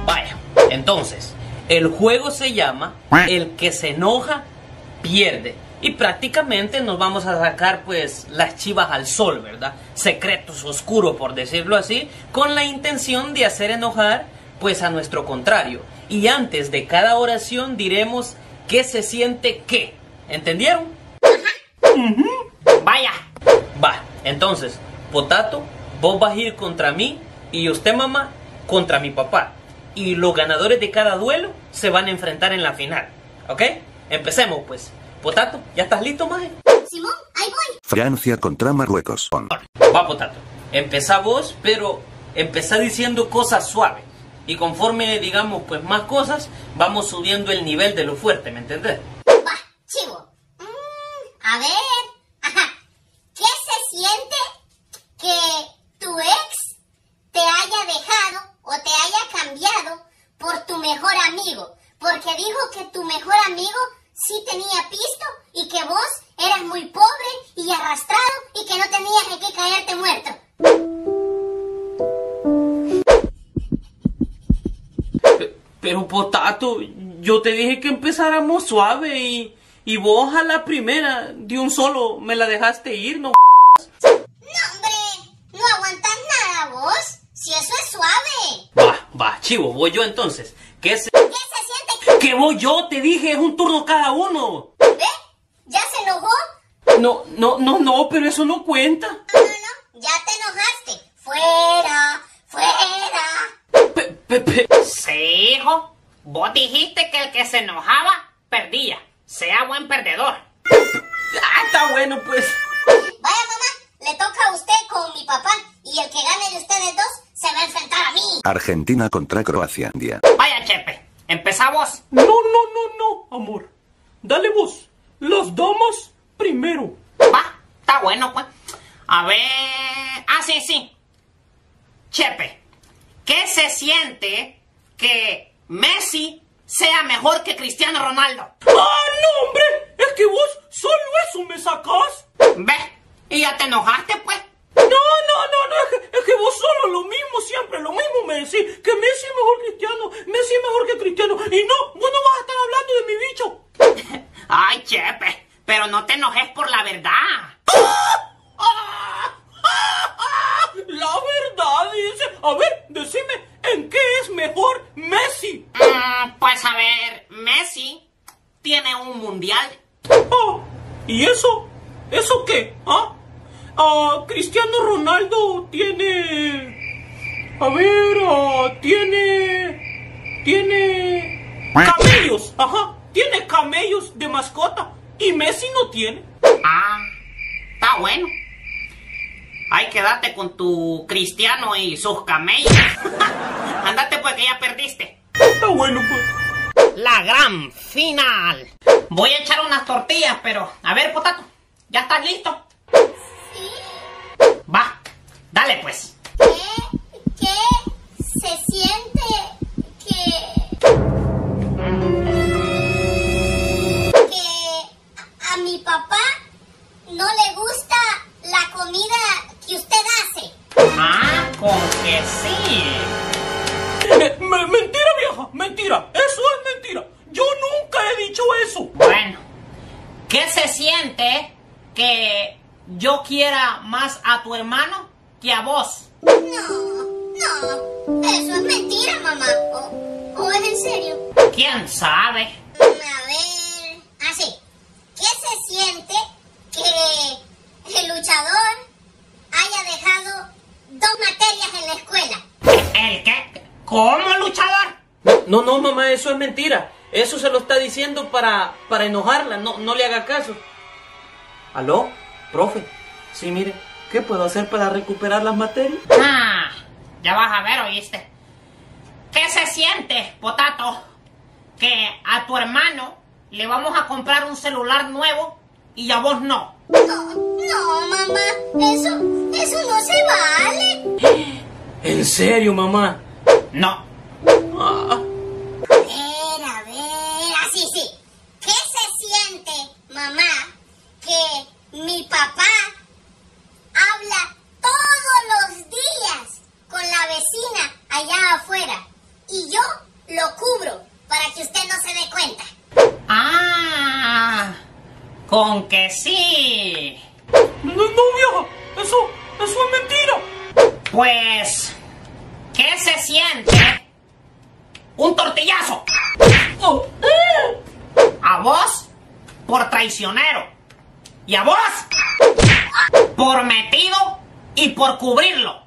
Vaya, entonces, el juego se llama El que se enoja, pierde. Y prácticamente nos vamos a sacar pues las chivas al sol, ¿verdad? Secretos oscuros, por decirlo así, con la intención de hacer enojar pues a nuestro contrario. Y antes de cada oración diremos qué se siente qué. ¿Entendieron? Vaya. Va, entonces, Potato, vos vas a ir contra mí y usted, mamá, contra mi papá. Y los ganadores de cada duelo se van a enfrentar en la final. ¿Ok? Empecemos pues. Potato, ¿ya estás listo, maje? Simón, ahí voy. Francia contra Marruecos. Va, Potato. Empezá vos, pero empezá diciendo cosas suaves. Y conforme digamos pues más cosas, vamos subiendo el nivel de lo fuerte, ¿me entendés? Va, chivo. A ver. Ajá. ¿Qué se siente que tu ex te haya dejado o te haya cambiado por tu mejor amigo? Porque dijo que tu mejor amigo sí tenía pisto y que vos eras muy pobre y arrastrado y que no tenías de qué caerte muerto. Pero Potato, yo te dije que empezáramos suave y vos a la primera de un solo me la dejaste ir, ¿no? No, hombre, no aguantas nada vos, si eso es suave. Va, chivo, voy yo entonces. ¿Qué se siente? Que voy yo, te dije, es un turno cada uno. ¿Ve? ¿Ya se enojó? No, pero eso no cuenta. No, ya te enojaste. Fuera. Sí, hijo. Vos dijiste que el que se enojaba, perdía. Sea buen perdedor. Está bueno, pues. Vaya, mamá, le toca a usted con mi papá y el que gane de ustedes dos se va a enfrentar a mí. Argentina contra Croacia. Vaya, Chepe. Empezá vos. No, amor. Dale vos. Las damas primero. Va, está bueno, pues. A ver... sí. Chepe, ¿qué se siente que Messi sea mejor que Cristiano Ronaldo? ¡Ah, no, hombre! Es que vos solo eso me sacás. ¿Ve? ¿Y ya te enojaste, pues? No, es que vos solo lo mismo, siempre lo mismo me decís. Que Messi es mejor Cristiano, Messi es mejor que Cristiano. Y no, vos no vas a estar hablando de mi bicho. Ay, Chepe, pero no te enojes por la verdad. La verdad, dice. A ver, decime, ¿en qué es mejor Messi? Pues a ver, Messi tiene un mundial. ¿Y eso? ¿Eso qué? Cristiano Ronaldo tiene... A ver, tiene... camellos, tiene camellos de mascota. Y Messi no tiene. Está bueno. Ay, quédate con tu Cristiano y sus camellos. Andate pues que ya perdiste. Está bueno pues. La gran final. Voy a echar unas tortillas, pero... A ver, Potato, ¿ya estás listo? Sí. Va, dale pues. ¿Qué se siente que a mi papá no le gusta la comida que usted hace? Con que sí. Mentira, vieja, mentira. Eso es mentira. Yo nunca he dicho eso. Bueno, ¿qué se siente que yo quiera más a tu hermano que a vos? No, eso es mentira, mamá. ¿O es en serio? ¿Quién sabe? A ver, así. ¿Qué se siente que el luchador haya dejado 2 materias en la escuela? ¿El qué? ¿Cómo, luchador? No, mamá, eso es mentira. Eso se lo está diciendo para enojarla. No le haga caso. ¿Aló? Profe. Sí, mire. ¿Qué puedo hacer para recuperar las materias? Ya vas a ver, ¿oíste? ¿Qué se siente, Potato, que a tu hermano le vamos a comprar un celular nuevo y a vos no? No, mamá. Eso no se vale. ¿En serio, mamá? No. A ver, así sí. ¿Qué se siente, mamá, que mi papá habla todos los días con la vecina allá afuera y yo lo cubro para que usted no se dé cuenta. Ah, con que sí. No, vieja, eso es mentira. Pues, ¿qué se siente? Un tortillazo. Oh, A vos, por traicionero. Y a vos, por metido y por cubrirlo.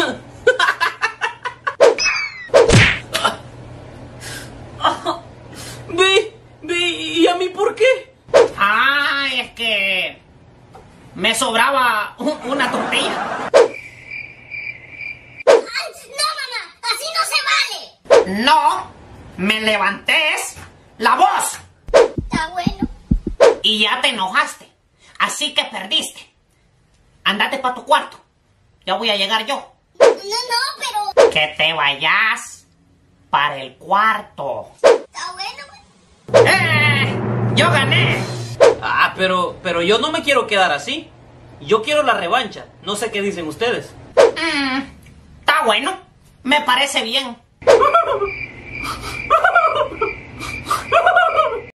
¿Y a mí por qué? Ay, es que me sobraba una tortilla. ¡Ay, no, mamá! ¡Así no se vale! No, me levantes la voz Está bueno. y ya te enojaste. Así que perdiste. Andate para tu cuarto. Ya voy a llegar yo. No, pero... Que te vayas para el cuarto. Está bueno, pues. Yo gané. Ah, pero yo no me quiero quedar así. Yo quiero la revancha. No sé qué dicen ustedes. Está bueno. Me parece bien.